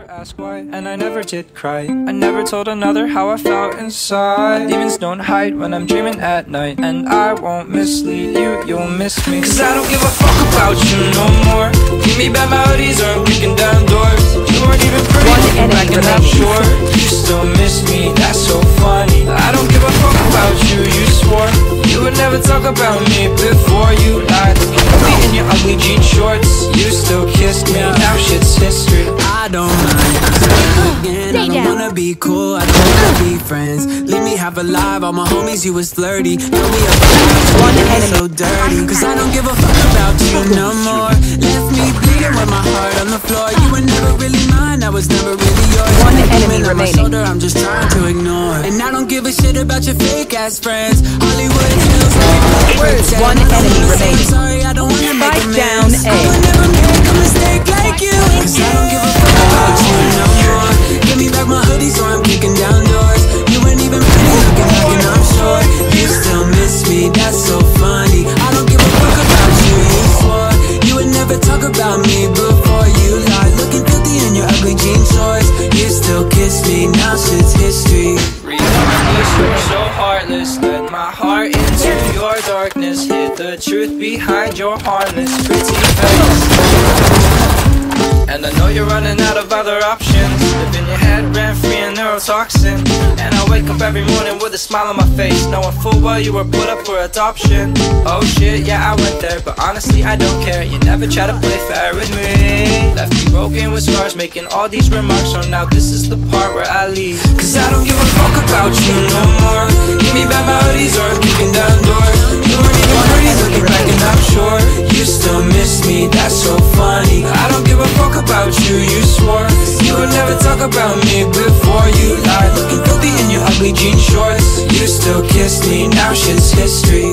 ask why, and I never did cry. I never told another how I felt inside. Demons don't hide when I'm dreaming at night, and I won't mislead you, you'll miss me. Cause I don't give a fuck about you no more. Give me bad melodies or I'm kicking down doors. You weren't even pretty looking back and I'm sure you still miss me, that's so funny. I don't give a fuck about you, you swore you would never talk about me before you lied. Looking ugly in your ugly jean shorts. You still kissed me, now shit's history. I don't mind, again, I don't wanna be cool, I don't wanna be friends. Leave me half alive, all my homies, you was flirty. Throw me up, one enemy so dirty. Cause I don't give a fuck about you no more. Left me bleeding with my heart on the floor. You were never really mine, I was never really yours. One enemy remaining. Shoulder, I'm just trying to ignore. And I don't give a shit about your fake ass friends. Hollywood Hills, one enemy remaining. Sorry, I don't wanna make a Spike down mess. A. I would never make a mistake like you. Cause I don't give a fuck about you no more. Give me back my hoodies or I'm kicking down doors. You weren't even pretty looking back and I'm sure you still miss me, that's so funny. I don't give a fuck about you, you swore you would never talk about me before you lied. Looking filthy in your ugly jean shorts. You still kiss me, now shit's history. You're so heartless, let my heart into your darkness. Hid the truth behind your harmless pretty face. And I know you're running out of other options. Live in your head, rent free and neurotoxin. And I wake up every morning with a smile on my face, knowing full well you were put up for adoption. Oh shit, yeah, I went there, but honestly I don't care. You never try to play fair with me. Left me broken with scars, making all these remarks. So now this is the part where I leave. Cause I don't give a fuck about you no more. Give me bad melodies or I'm kicking down doors. You weren't even pretty looking back and I'm sure you still miss me, that's so funny. I don't give a fuck about you, you swore you would never talk about me before you lied. Looking filthy in your ugly jean shorts. You still kiss me, now shit's history.